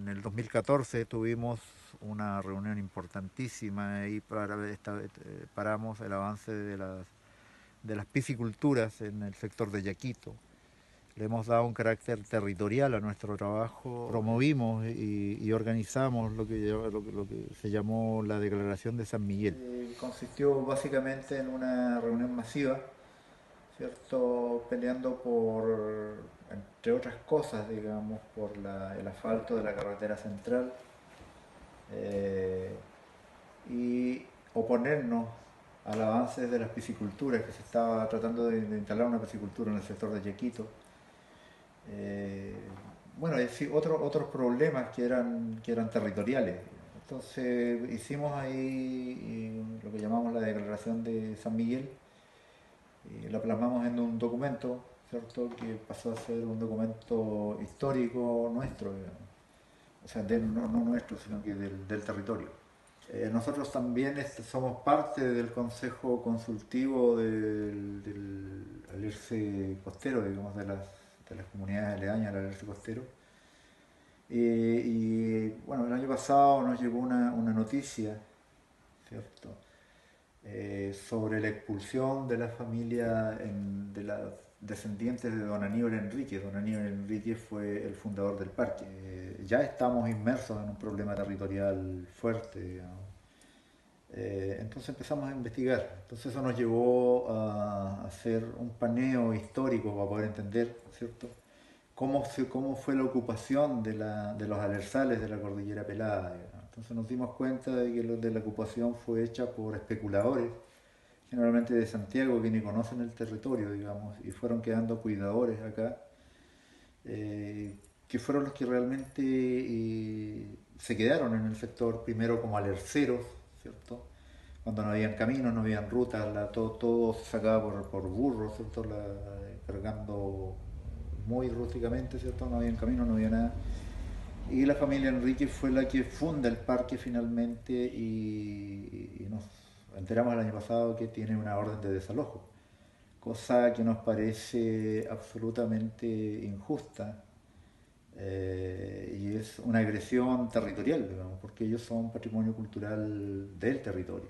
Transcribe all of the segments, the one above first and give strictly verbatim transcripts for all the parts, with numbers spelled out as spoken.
en el dos mil catorce tuvimos una reunión importantísima y para, esta, eh, paramos el avance de las, de las pisciculturas en el sector de Yaquito. Le hemos dado un carácter territorial a nuestro trabajo, promovimos y, y organizamos lo que, lo, que, lo que se llamó la Declaración de San Miguel. Eh, consistió básicamente en una reunión masiva, ¿cierto? Peleando por, entre otras cosas, digamos, por la, el asfalto de la carretera central eh, y oponernos al avance de las pisciculturas, que se estaba tratando de, de instalar una piscicultura en el sector de Yaquito. Eh, bueno, es decir, otro, otros problemas que eran, que eran territoriales. Entonces hicimos ahí lo que llamamos la Declaración de San Miguel, y la plasmamos en un documento, ¿cierto?, que pasó a ser un documento histórico nuestro, digamos. O sea, de, no, no nuestro, sino que del, del territorio. Eh, nosotros también este, somos parte del Consejo Consultivo del, del alerce costero, digamos, de las, de las comunidades aledañas al alerce costero. Eh, y bueno, el año pasado nos llegó una, una noticia, ¿cierto?, eh, sobre la expulsión de la familia en, de las descendientes de don Aníbal Enrique. Don Aníbal Enrique fue el fundador del parque. Eh, ya estamos inmersos en un problema territorial fuerte, digamos. Eh, entonces empezamos a investigar. Entonces eso nos llevó a hacer un paneo histórico para poder entender, ¿cierto?, cómo, se, cómo fue la ocupación de, la, de los alerzales de la Cordillera Pelada, digamos. Entonces nos dimos cuenta de que lo de la ocupación fue hecha por especuladores, generalmente de Santiago, que ni conocen el territorio, digamos, y fueron quedando cuidadores acá, eh, que fueron los que realmente eh, se quedaron en el sector, primero como alerceros, ¿cierto? Cuando no habían caminos, no habían rutas, la, todo, todo se sacaba por, por burros, ¿cierto? La, cargando muy rústicamente, ¿cierto? No había caminos, no había nada. Y la familia Enrique fue la que funda el parque finalmente y, y nos enteramos el año pasado que tiene una orden de desalojo, cosa que nos parece absolutamente injusta eh, y es una agresión territorial, digamos, porque ellos son patrimonio cultural del territorio.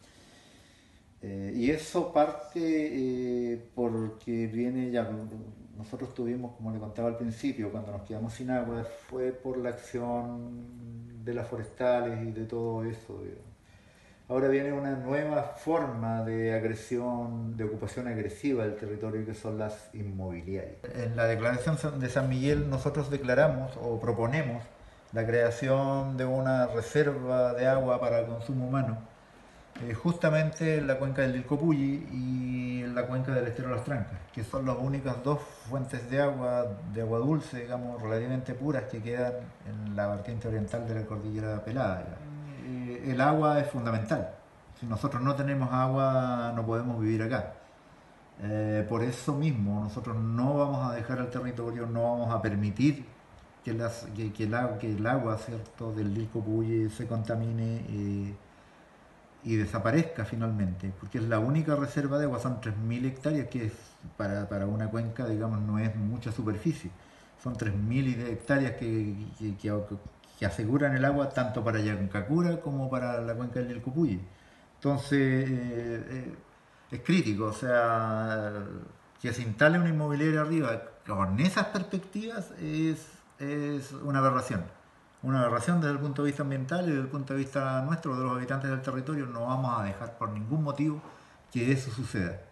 Eh, y eso parte eh, porque viene ya, nosotros tuvimos, como le contaba al principio, cuando nos quedamos sin agua, fue por la acción de las forestales y de todo eso, digamos. Ahora viene una nueva forma de agresión, de ocupación agresiva del territorio, que son las inmobiliarias. En la declaración de San Miguel nosotros declaramos o proponemos la creación de una reserva de agua para el consumo humano, eh, justamente en la cuenca del Lilcopulli y en la cuenca del Estero de las Trancas, que son las únicas dos fuentes de agua, de agua dulce, digamos, relativamente puras, que quedan en la vertiente oriental de la Cordillera Pelada, digamos. El agua es fundamental. Si nosotros no tenemos agua, no podemos vivir acá. Eh, por eso mismo, nosotros no vamos a dejar el territorio, no vamos a permitir que, las, que, que, el, que el agua, ¿cierto?, del Lilcopulli se contamine eh, y desaparezca finalmente, porque es la única reserva de agua, son tres mil hectáreas, que es, para, para una cuenca, digamos, no es mucha superficie. Son tres mil hectáreas que, que, que que aseguran el agua tanto para Yancacura como para la cuenca del Lilcopulli. Entonces, eh, eh, es crítico, o sea, que se instale una inmobiliaria arriba con esas perspectivas es, es una aberración. Una aberración desde el punto de vista ambiental y desde el punto de vista nuestro, de los habitantes del territorio. No vamos a dejar por ningún motivo que eso suceda.